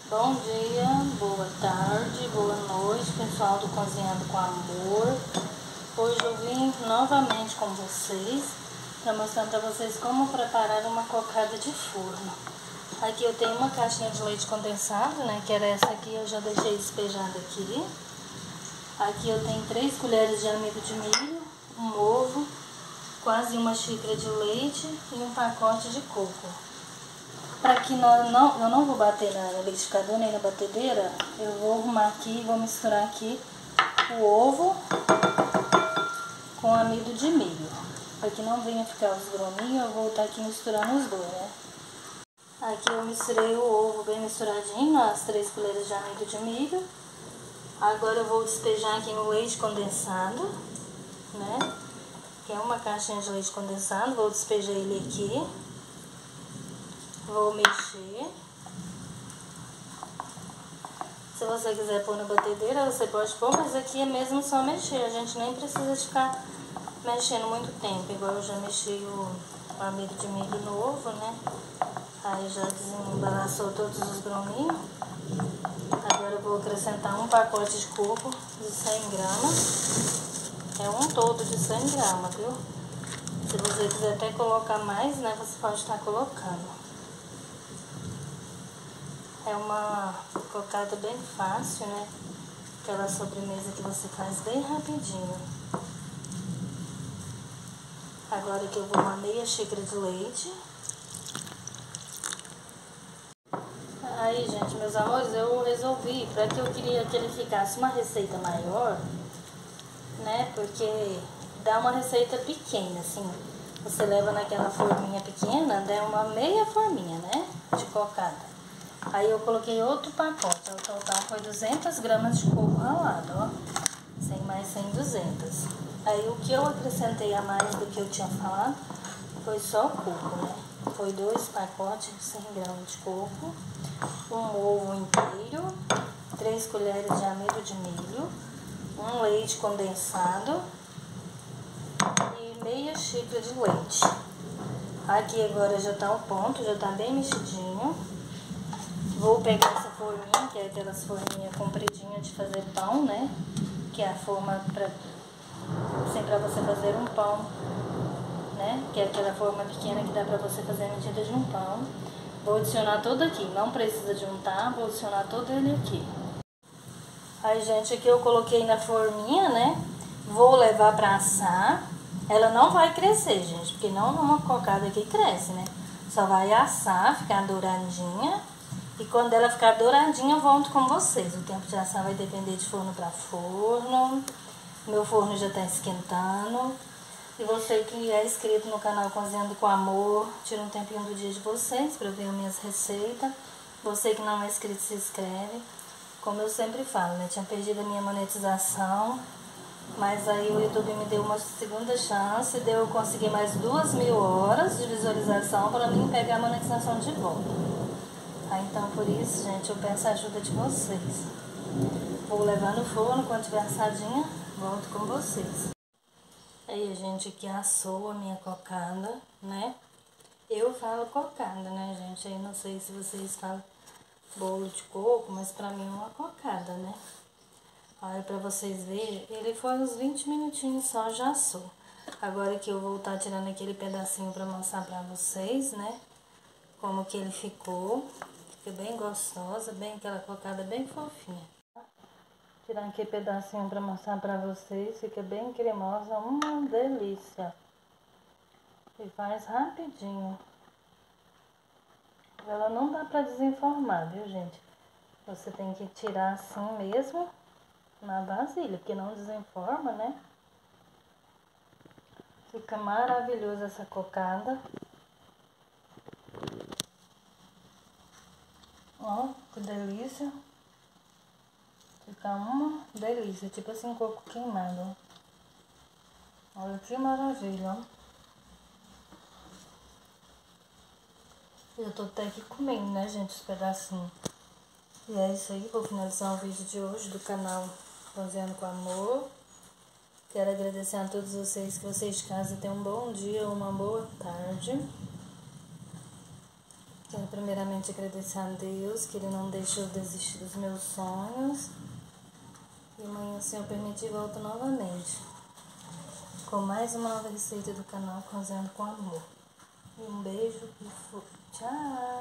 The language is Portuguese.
Bom dia, boa tarde, boa noite, pessoal do Cozinhando com Amor. Hoje eu vim novamente com vocês para mostrar para vocês como preparar uma cocada de forno. Aqui eu tenho uma caixinha de leite condensado, né, que era essa aqui, eu já deixei despejada aqui. Aqui eu tenho 3 colheres de amido de milho, um ovo, quase uma xícara de leite e um pacote de coco. Para que eu não vou bater no liquidificador nem na batedeira, eu vou arrumar aqui e vou misturar aqui o ovo com amido de milho. Para que não venha ficar os grominhos, eu vou estar aqui misturando os dois, né? Aqui eu misturei o ovo bem misturadinho, as 3 colheres de amido de milho. Agora eu vou despejar aqui no leite condensado, né? Que é uma caixinha de leite condensado, vou despejar ele aqui. Vou mexer. Se você quiser pôr na batedeira, você pode pôr, mas aqui é mesmo só mexer. A gente nem precisa de ficar mexendo muito tempo. Igual eu já mexi o amido de milho no ovo, né? Aí já desembaraçou todos os grominhos. Agora eu vou acrescentar um pacote de coco de 100 gramas. É um todo de 100 gramas, viu? Se você quiser até colocar mais, né? Você pode estar colocando. É uma cocada bem fácil, né? Aquela sobremesa que você faz bem rapidinho. Agora que eu vou uma meia xícara de leite. Aí, gente, meus amores, eu resolvi, para que eu queria que ele ficasse uma receita maior, né? Porque dá uma receita pequena, assim. Você leva naquela forminha pequena, dá uma meia forminha, né? De cocada. Aí eu coloquei outro pacote, o total foi 200 gramas de coco ralado, ó. 100 mais 100, 200. Aí o que eu acrescentei a mais do que eu tinha falado foi só o coco, né? Foi 2 pacotes de 100 gramas de coco, um ovo inteiro, 3 colheres de amido de milho, um leite condensado e meia xícara de leite. Aqui agora já tá o ponto, já tá bem mexidinho. Vou pegar essa forminha, que é aquelas forminhas compridinhas de fazer pão, né? Que é a forma assim, pra você fazer um pão, né? Que é aquela forma pequena que dá pra você fazer a medida de um pão. Vou adicionar todo aqui, não precisa de untar, vou adicionar todo ele aqui. Aí, gente, aqui eu coloquei na forminha, né? Vou levar pra assar. Ela não vai crescer, gente, porque não é uma cocada que cresce, né? Só vai assar, ficar douradinha. E quando ela ficar douradinha, eu volto com vocês. O tempo de assar vai depender de forno para forno. Meu forno já está esquentando. E você que é inscrito no canal Cozinhando com Amor, tira um tempinho do dia de vocês para ver as minhas receitas. Você que não é inscrito, se inscreve. Como eu sempre falo, né? Tinha perdido a minha monetização. Mas aí o YouTube me deu uma segunda chance. Eu consegui mais 2.000 horas de visualização para mim pegar a monetização de volta. Então por isso, gente, eu peço a ajuda de vocês. Vou levar no forno, quando tiver assadinha, volto com vocês. Aí, gente, aqui assou a minha cocada, né? Eu falo cocada, né, gente? Aí não sei se vocês falam bolo de coco, mas pra mim é uma cocada, né? Olha, pra vocês verem, ele foi uns 20 minutinhos só, já assou. Agora que eu vou estar tirando aquele pedacinho pra mostrar pra vocês, né? Como que ele ficou. Fica bem gostosa, bem aquela cocada bem fofinha. Tirar aqui pedacinho para mostrar para vocês, fica bem cremosa, uma delícia. E faz rapidinho. Ela não dá para desenformar, viu, gente? Você tem que tirar assim mesmo na vasilha, porque não desenforma, né? Fica maravilhosa essa cocada. Ó, que delícia. Fica uma delícia, tipo assim, coco queimado. Olha que maravilha, ó. Eu tô até aqui comendo, né, gente, os pedacinhos. E é isso aí, vou finalizar o vídeo de hoje do canal Cozinhando com Amor. Quero agradecer a todos vocês, que vocês de casa tenham um bom dia, uma boa tarde. Quero primeiramente agradecer a Deus que Ele não deixou eu desistir dos meus sonhos. E amanhã, se eu permitir, volto novamente com mais uma nova receita do canal Cozinhando com Amor. Um beijo e fui. Tchau!